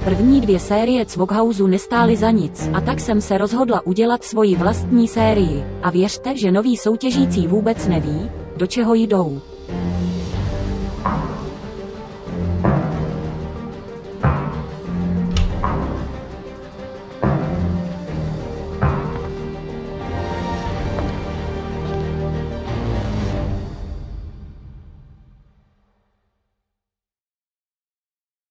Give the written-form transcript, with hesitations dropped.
První 2 série Cvokhouse nestály za nic a tak jsem se rozhodla udělat svoji vlastní sérii. A věřte, že noví soutěžící vůbec neví, do čeho jdou.